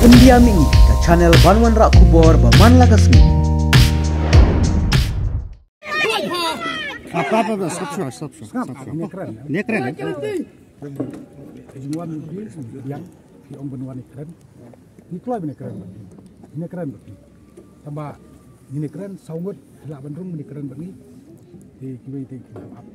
India Mingi ke channel Banwan Rak Kubor Baman Lagasmi. Apa stop. Ini keren. Jual mobil yang di Om Benua ini keren. Ini keluar ini keren. Ini keren. Tambah ini keren. Saungut tidak bandung ini keren begini. Di kita up.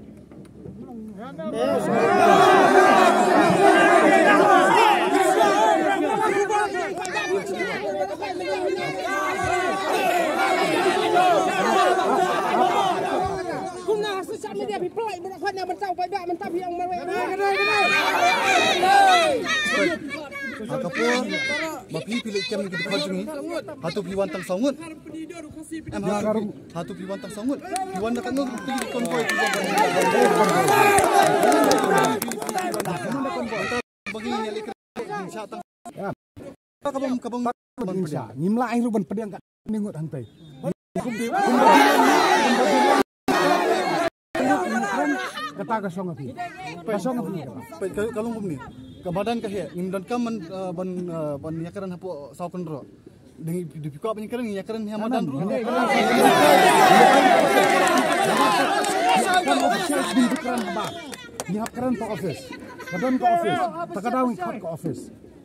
Dia pelai bukan yang mentau pada mentau yang Akapun bagi pilih kem kita kajungi hatu piwan tang sangut hatu piwan tang sangut piwan nak ngul pilih konvoy bagi nyali kerja tang kabang Insya ngimla air ruban pedang kat ningut hantai. Kata kasong api. Kalau ni kebadan kahya imdan kaman ban yakaran hapo saukan ro dengan dipikau penyakaran yakaran hamadan ro keren apa nyap keren ke office kadang ke office terkadang ikut ke office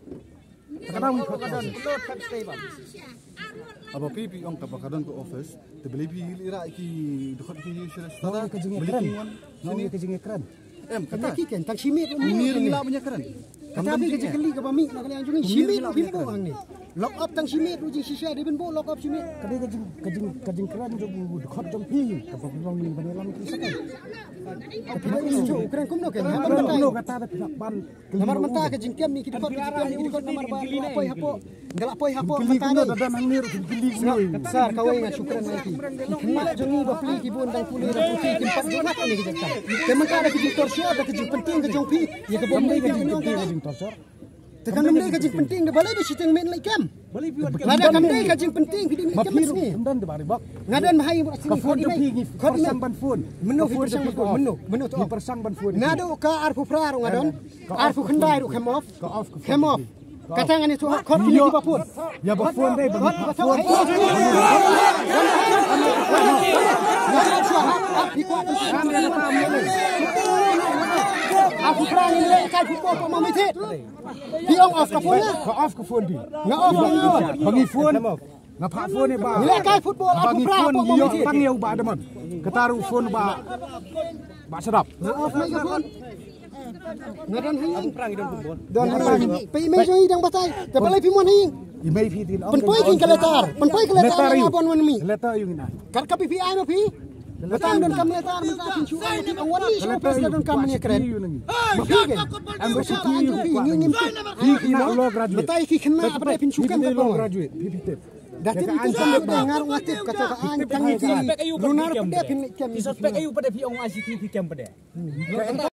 apa pipi ong kadang ke office terbeli ira ki dekat ki sudah beli keren kejengnya keren kata kikan tak simit ni ringla penyakaran tapi kejengli ke pamik nak kali anjung simit bimbo hang ni lock up tang simit uji sisa di benbo lock up simit kadang kejeng keren jom dekat jom pi apa bilang ni banelam kisah tapi ini jo keren kumno kan kumno kata ada pihak ban nomor mentah kejeng kem ni kita kot nomor apa hapo galak poi hapo mentah ni ada nang ni pilih besar kawai dengan syukran nanti mak jongi bapli kibun dan puli dan putih tempat jonak ni kejeng kan kemen ada kejeng torsio ada kejeng penting kejeng pi ya ke bombe kejeng torsio tekan mendai kejeng penting de balai di situ main like kem ada mendai kejeng penting di main kem ni dan de bari bak ngadan mahai ka phone de pi khot sam ban phone menu tu persang ban phone ngado ka arfu fraru ngadon arfu khendai ru kem off katangan itu khot ni di bapun ya ba phone dai ba phone aku perang ini kai football pa mamit di on off ka phone ka off ka phone di nga off bagi phone nga pha phone ni ba ni kai football aku perang pa mamit pangiau ba deman ketaru phone ba sedap nga off mai ka phone ngadan hang perang idon football don pe me jo idang batai te balai pi mon hing imei pi tin penpoi kin kaletar abon wan mi letar yung ina kar ka pi ai ma pi Betam dan kami letar minta pincu ai ti awon ni so pas dan kami ni keren mafigen am bersuti ngingim pi na lo graduate betai ki kena apa pincu kan lo graduate pipitep dah ti anjam ngaru ngatip kata ka an tangi lunar pede pin kem suspek ayu pada pi ong ICT pi kem pada